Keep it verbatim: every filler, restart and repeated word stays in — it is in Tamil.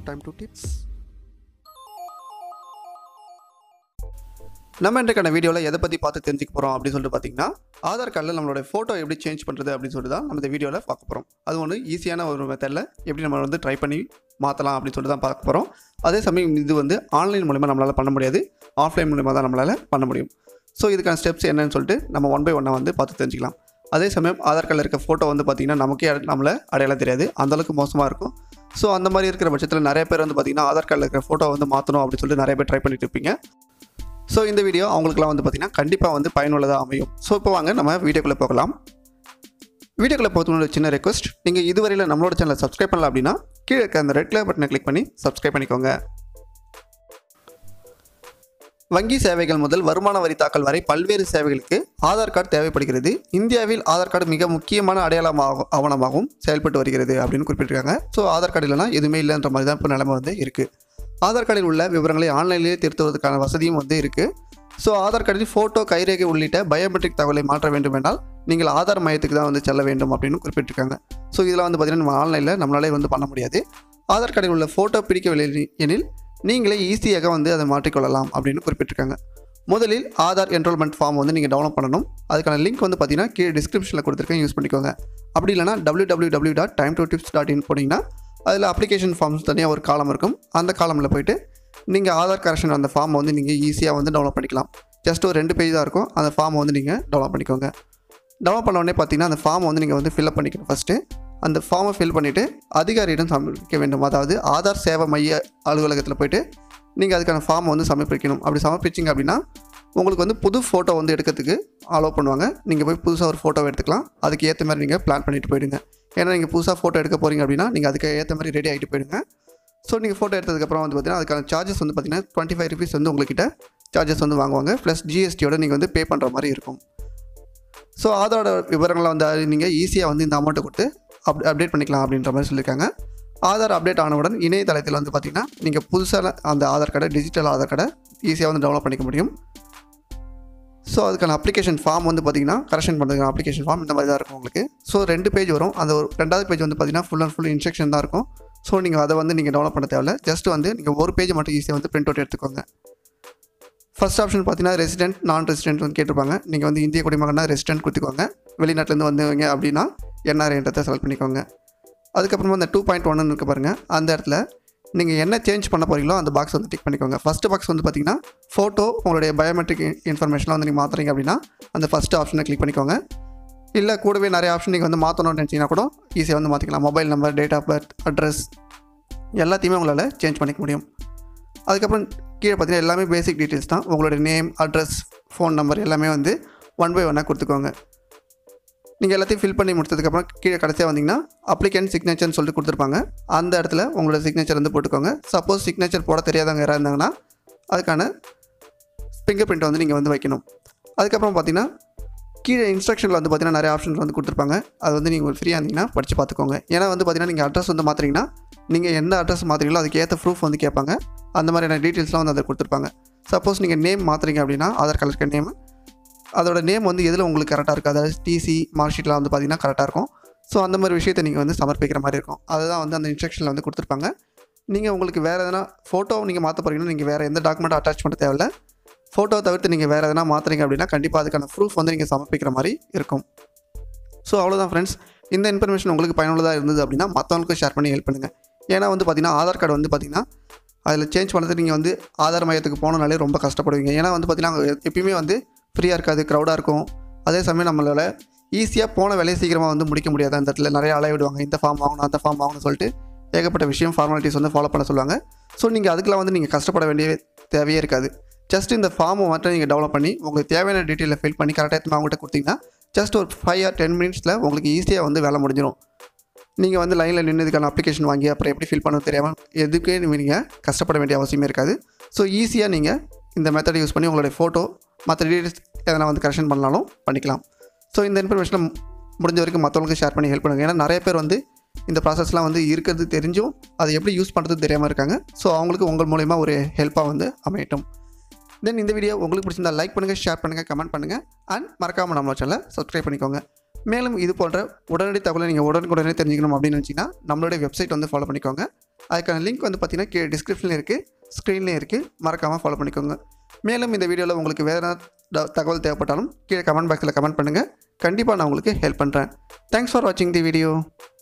time to tips. நம்ம இன்றைக்கான வீடியோவில் எதை பற்றி பார்த்து தெரிஞ்சுக்க போகிறோம் அப்படின்னு சொல்லிட்டு பார்த்தீங்கன்னா, ஆதார் கார்டில் நம்மளோட ஃபோட்டோ எப்படி சேஞ்ச் பண்ணுறது அப்படின்னு சொல்லிட்டு தான் நம்ம இந்த வீடியோவில் பார்க்க போகிறோம். அது ஒன்று ஈஸியான ஒரு மெத்தடில் எப்படி நம்ம வந்து ட்ரை பண்ணி மாற்றலாம் அப்படின்னு சொல்லிட்டு தான் பார்க்க போகிறோம். அதே சமயம் இது வந்து ஆன்லைன் மூலிமா நம்மளால் பண்ண முடியாது, ஆஃப்லைன் மூலிமா தான் நம்மளால் பண்ண முடியும். ஸோ இதுக்கான ஸ்டெப்ஸ் என்னன்னு சொல்லிட்டு நம்ம ஒன் பை ஒன்னாக வந்து பார்த்து தெரிஞ்சுக்கலாம். அதே சமயம் ஆதார் கார்டில் இருக்க ஃபோட்டோ வந்து பார்த்திங்கன்னா நமக்கே நம்மளை அடையாளம் தெரியாது, அந்தளவுக்கு மோசமாக இருக்கும். ஸோ அந்த மாதிரி இருக்கிற பட்சத்தில் நிறைய பேர் வந்து பார்த்திங்கன்னா ஆதார் கார்டில் இருக்கிற ஃபோட்டோ வந்து மாற்றணும் அப்படின்னு சொல்லிட்டு நிறைய பேர் ட்ரை பண்ணிட்டு இருப்பீங்க. ஸோ இந்த வீடியோ அவங்களுக்குலாம் வந்து பார்த்திங்கன்னா கண்டிப்பாக வந்து பயனுள்ளதாக அமையும். ஸோ இப்போ வாங்க நம்ம வீடியோக்குள்ளே போகலாம். வீடியோக்குள்ளே போகிறதுக்கு சின்ன ரெக்வஸ்ட், நீங்கள் இதுவரையில் நம்மளோட சேனலை சப்ஸ்கிரைப் பண்ணல அப்படின்னா கீழே இருக்க அந்த ரெட் கலர் பட்டனை கிளிக் பண்ணி சப்ஸ்கிரைப் பண்ணிக்கோங்க. வங்கி சேவைகள் முதல் வருமான வரி தாக்கல் வரை பல்வேறு சேவைகளுக்கு ஆதார் கார்டு தேவைப்படுகிறது. இந்தியாவில் ஆதார் கார்டு மிக முக்கியமான அடையாளமாக ஆவணமாகவும் செயல்பட்டு வருகிறது அப்படின்னு குறிப்பிட்டிருக்காங்க. ஸோ ஆதார் கார்டு இல்லைனா எதுவுமே இல்லைன்ற மாதிரி தான் இப்போ நிலைமை வந்து இருக்குது. ஆதார் கார்டில் உள்ள விவரங்களை ஆன்லைனிலேயே திருத்துவதற்கான வசதியும் வந்து இருக்குது. ஸோ ஆதார் கார்டில் ஃபோட்டோ, கைரேகை உள்ளிட்ட பயோமெட்ரிக் தகவலை மாற்ற வேண்டும் என்றால் நீங்கள் ஆதார் மையத்துக்கு தான் வந்து செல்ல வேண்டும் அப்படின்னு குறிப்பிட்டிருக்காங்க. ஸோ இதில் வந்து பார்த்திங்கன்னா நம்ம ஆன்லைனில் நம்மளாலே வந்து பண்ண முடியாது. ஆதார் கார்டில் உள்ள ஃபோட்டோ பிடிக்கவில்லை எனில் நீங்களே ஈஸியாக வந்து அதை மாற்றிக்கொள்ளலாம் அப்படின்னு குறிப்பிட்டிருக்காங்க. முதலில் ஆதார் என்ரோல்மெண்ட் ஃபார்ம் வந்து நீங்கள் டவுன்லோட் பண்ணணும். அதுக்கான லிங்க் வந்து பார்த்தீங்கன்னா கீழே டிஸ்கிரிப்ஷனில் கொடுத்துருக்கேன், யூஸ் பண்ணிக்கோங்க. அப்படி இல்லைனா W W W dot time to tips dot in போனீங்கன்னா அதில் அப்ளிகேஷன் ஃபார்ம்ஸ் தனியாக ஒரு காலம் இருக்கும். அந்த காலமில் போய்ட்டு நீங்கள் ஆதார் கரெக்ஷன் அந்த ஃபார்மை வந்து நீங்கள் ஈஸியாக வந்து டவுன்லோட் பண்ணிக்கலாம். ஜஸ்ட் ஒரு ரெண்டு பேஜ் தான் இருக்கும், அந்த ஃபார்மை வந்து நீங்கள் டவுன்லோட் பண்ணிக்கோங்க. டவுன்லோட் பண்ண உடனே பார்த்தீங்கன்னா அந்த ஃபார்மை வந்து நீங்கள் வந்து ஃபில்அப் பண்ணிக்கணும். ஃபஸ்ட்டு அந்த ஃபார்மை ஃபில் பண்ணிவிட்டு அதிகாரியிடம் சமர்ப்பிக்க வேண்டும். அதாவது ஆதார் சேவை மைய அலுவலகத்தில் போய்ட்டு நீங்கள் அதுக்கான ஃபார்மை வந்து சமர்ப்பிக்கணும். அப்படி சமர்ப்பிச்சிங்க அப்படின்னா உங்களுக்கு வந்து புது ஃபோட்டோ வந்து எடுக்கிறதுக்கு அலோவ் பண்ணுவாங்க. நீங்கள் போய் புதுசாக ஒரு ஃபோட்டோ எடுத்துக்கலாம். அதுக்கு ஏற்ற மாதிரி நீங்கள் பிளான் பண்ணிட்டு போயிடுங்க. ஏன்னா நீங்கள் புதுசாக ஃபோட்டோ எடுக்க போகிறீங்க அப்படின்னா நீங்கள் அதுக்கு ஏற்ற மாதிரி ரெடி ஆகிட்டு போயிடுங்க. ஸோ நீங்கள் ஃபோட்டோ எடுத்ததுக்கப்புறம் வந்து பார்த்திங்கன்னா அதுக்கான சார்ஜஸ் வந்து பார்த்திங்கன்னா டுவெண்ட்டி ஃபைவ் ருபீஸ் வந்து உங்கள்கிட்ட சார்ஜஸ் வந்து வாங்குவாங்க. ப்ளஸ் ஜிஎஸ்டியோட நீங்கள் வந்து பே பண்ணுற மாதிரி இருக்கும். ஸோ ஆதாரோட விவரங்களை வந்து நீங்கள் ஈஸியாக வந்து இந்த அமௌண்ட்டை கொடுத்து அப் அப்டேட் பண்ணிக்கலாம் அப்படின்ற மாதிரி சொல்லியிருக்காங்க. ஆதார் அப்டேட் ஆனவுடன் இணையதளத்தில் வந்து பார்த்திங்கன்னா நீங்கள் புதுசாக அந்த ஆதார் கார்டை, டிஜிட்டல் ஆதார் கார்டை ஈஸியாக வந்து டவுன்லோட் பண்ணிக்க முடியும். ஸோ அதுக்கான அப்ளிகேஷன் ஃபார்ம் வந்து பார்த்திங்கன்னா கரெக்ஷன் பண்ணுறதுக்கான அப்ளிகேஷன் ஃபார்ம் இந்த மாதிரி தான் இருக்கும் உங்களுக்கு. ஸோ ரெண்டு பேஜ் வரும். அந்த ஒரு ரெண்டாவது பேஜ் வந்து பார்த்திங்கன்னா ஃபுல் அண்ட் ஃபுல் இன்ஸ்ட்ரக்ஷன் தான் இருக்கும். ஸோ நீங்கள் அதை வந்து நீங்கள் டவுன்லோட் பண்ண தேவையில்ல. ஜஸ்ட் வந்து நீங்கள் ஒரு பேஜ் மட்டும் ஈஸியாக வந்து பிரிண்ட் அவுட் எடுத்துக்கோங்க. ஃபர்ஸ்ட் ஆப்ஷன் பார்த்தீங்கன்னா ரெசிடென்ட், நான் ரெசிடென்ட் வந்து கேட்டிருப்பாங்க. நீங்கள் வந்து இந்திய குடிமகனா ரெசிடென்ட் கொடுத்துக்கோங்க. வெளிநாட்டிலேருந்து வந்தவங்க அப்படின்னா என்ஆர்ஐன்றதை செலக்ட் பண்ணிக்கோங்க. அதுக்கப்புறமா அந்த டூ பாயிண்ட் ஒன்னு இருக்க பாருங்கள், அந்த இடத்துல நீங்கள் என்ன சேஞ்ச் பண்ண போகிறீங்களோ அந்த பாக்ஸ் வந்து டிக் பண்ணிக்கோங்க. ஃபஸ்ட்டு பாக்ஸ் வந்து பார்த்திங்கன்னா ஃபோட்டோ, உங்களுடைய பயோமெட்ரிக் இன்ஃபர்மேஷன்லாம் வந்து நீங்கள் மாற்றுறீங்க அப்படின்னா அந்த ஃபஸ்ட்டு ஆப்ஷனை கிளிக் பண்ணிக்கோங்க. இல்லை கூடவே நிறைய ஆப்ஷன் நீங்கள் வந்து மாற்றணும்னு நினச்சிங்கன்னா கூட ஈஸியாக வந்து மாற்றிக்கலாம். Mobile number, date of birth, address எல்லாத்தையுமே உங்களால் சேஞ்ச் பண்ணிக்க முடியும். அதுக்கப்புறம் கீழே பார்த்தீங்கன்னா எல்லாமே பேசிக் டீட்டெயில்ஸ் தான். உங்களுடைய நேம், அட்ரஸ், ஃபோன் நம்பர் எல்லாமே வந்து ஒன் பை ஒன்னாக கொடுத்துக்கோங்க. நீங்கள் எல்லாத்தையும் ஃபில் பண்ணி முடிச்சதுக்கப்புறம் கீழே கடைசியாக வந்தீங்கன்னா அப்ளிகேண்ட் சிக்னேச்சர்னு சொல்லிட்டு கொடுத்துருப்பாங்க. அந்த இடத்துல உங்களோட சிக்னேச்சர் வந்து போட்டுக்கோங்க. சப்போஸ் சிக்னேச்சர் போட தெரியாதவங்க யாராக இருந்தாங்கன்னா அதுக்கான ஃபிங்கர் பிரிண்ட் வந்து நீங்கள் வந்து வைக்கணும். அதுக்கப்புறம் பார்த்தீங்கன்னா கீழே இன்ஸ்ட்ரக்ஷனில் வந்து பார்த்தீங்கன்னா நிறைய ஆப்ஷன்ஸ் வந்து கொடுத்துருப்பாங்க. அது வந்து நீங்கள் ஃப்ரீயாக இருந்தீங்கன்னா படித்து பார்த்துக்கோங்க. ஏன்னா வந்து பார்த்தீங்கன்னா நீங்கள் அட்ரஸ் வந்து மாற்றுறீங்கன்னா நீங்கள் எந்த அட்ரஸ் மாற்றுறீங்களோ அதுக்கு ஏற்ற ப்ரூஃப் வந்து கேட்பாங்க. அந்த மாதிரியான டீட்டெயில்ஸ்லாம் வந்து அதை கொடுத்துருப்பாங்க. சப்போஸ் நீங்கள் நேம் மாற்றுறீங்க அப்படின்னா ஆதார் கார்டு இருக்க நேம், அதோட நேம் வந்து எதில் உங்களுக்கு கரெக்டாக இருக்குது, அதாவது டிசி, மார்க் ஷீட்லாம் வந்து பார்த்திங்கன்னா கரெக்டாக இருக்கும். ஸோ அந்த மாதிரி விஷயத்தை நீங்கள் வந்து சமர்ப்பிக்கிற மாதிரி இருக்கும். அதுதான் வந்து அந்த இன்ஸ்ட்ரக்ஷனில் வந்து கொடுத்துருப்பாங்க. நீங்கள் உங்களுக்கு வேறு எதனா ஃபோட்டோ நீங்கள் மாற்ற போகிறீங்கன்னா நீங்கள் வேறு எந்த டாக்குமெண்ட்டும் அட்டாச் பண்ண தேவையில்லை. ஃபோட்டோ தவிர்த்து நீங்கள் வேறு எதனா மாற்றுறீங்க அப்படின்னா கண்டிப்பாக அதுக்கான ப்ரூஃப் வந்து நீங்கள் சமர்ப்பிக்கிற மாதிரி இருக்கும். ஸோ அவ்வளோதான் ஃப்ரெண்ட்ஸ். இந்த இன்ஃபர்மேஷன் உங்களுக்கு பயனுள்ளதாக இருந்தது அப்படின்னா மற்றவங்களுக்கும் ஷேர் பண்ணி ஹெல்ப் பண்ணுங்கள். ஏன்னா வந்து பார்த்திங்கன்னா ஆதார் கார்டு வந்து பார்த்திங்கன்னா அதில் சேஞ்ச் பண்ணுறது நீங்கள் வந்து ஆதார் மையத்துக்கு போனனாலே ரொம்ப கஷ்டப்படுவீங்க. ஏன்னா வந்து பார்த்திங்கன்னா எப்பயுமே வந்து ஃப்ரீயாக இருக்காது, க்ரௌடாக இருக்கும். அதே சமயம் நம்மளால் ஈஸியாக போன வேலையை சீக்கிரமாக வந்து முடிக்க முடியாது. அந்த இடத்துல நிறைய அலைய விடுவாங்க. இந்த ஃபார்ம் வாங்கணும், அந்த ஃபார்ம் வாங்கணும்னு சொல்லிட்டு ஏகப்பட்ட விஷயம், ஃபார்மாலிட்டிஸ் வந்து ஃபாலோ பண்ண சொல்லுவாங்க. ஸோ நீங்கள் அதுக்கெலாம் வந்து நீங்கள் கஷ்டப்பட வேண்டிய தேவையே இருக்காது. ஜஸ்ட் இந்த ஃபார்மை மட்டும் நீங்கள் டெவலப் பண்ணி உங்களுக்கு தேவையான டீட்டெயிலை ஃபில் பண்ணி கரெக்டாக எடுத்து அவங்ககிட்ட கொடுத்தீங்கன்னா ஜஸ்ட் ஒரு ஃபைவ் ஆர் டென் மினிட்ஸில் உங்களுக்கு ஈஸியாக வந்து வேலை முடிஞ்சிடும். நீங்கள் வந்து லைனில் நின்றதுக்கான அப்ளிகேஷன் வாங்கி அப்புறம் எப்படி ஃபில் பண்ண தெரியாமல் எதுக்கே நீங்கள் கஷ்டப்பட வேண்டிய அவசியமே இருக்காது. ஸோ ஈஸியாக நீங்கள் இந்த மெத்தடை யூஸ் பண்ணி உங்களுடைய ஃபோட்டோ மற்ற டீட்டெயில்ஸ் எதனா வந்து கரெக்ஷன் பண்ணாலும் பண்ணிக்கலாம். ஸோ இந்த இன்ஃபர்மேஷனை முடிஞ்ச வரைக்கும் மற்றவங்களுக்கு ஷேர் பண்ணி ஹெல்ப் பண்ணுங்கள். ஏன்னா நிறைய பேர் வந்து இந்த ப்ராசஸ்லாம் வந்து இருக்கிறது தெரிஞ்சும் அதை எப்படி யூஸ் பண்ணுறது தெரியாமல் இருக்காங்க. ஸோ அவங்களுக்கு உங்கள் மூலிமா ஒரு ஹெல்ப்பாக வந்து அமையட்டும். தென் இந்த வீடியோ உங்களுக்கு பிடிச்சிருந்தா லைக் பண்ணுங்கள், ஷேர் பண்ணுங்கள், கமெண்ட் பண்ணுங்கள். அண்ட் மறக்காமல் நம்ம சேனலை சப்ஸ்கிரைப் பண்ணிக்கோங்க. மேலும் இது போன்ற உடனடி தகவலை நீங்கள் உடனுக்குடனே தெரிஞ்சுக்கணும் அப்படின்னு நினச்சிங்கன்னா நம்மளுடைய வெப்சைட் வந்து ஃபாலோ பண்ணிக்கோங்க. அதுக்கான லிங்க் வந்து பார்த்திங்கன்னா கீழே டிஸ்கிரிப்ஷன்லேயும் இருக்குது, ஸ்க்ரீன்லேயும் இருக்குது. மறக்காமல் ஃபாலோ பண்ணிக்கோங்க. மேலும் இந்த வீடியோவில் உங்களுக்கு வேறு தகவல் தேவைப்பட்டாலும் கீழே கமெண்ட் பாக்ஸில் கமெண்ட் பண்ணுங்கள். கண்டிப்பாக நான் உங்களுக்கு ஹெல்ப் பண்ணுறேன். தேங்க்ஸ் ஃபார் வாட்சிங் தி வீடியோ.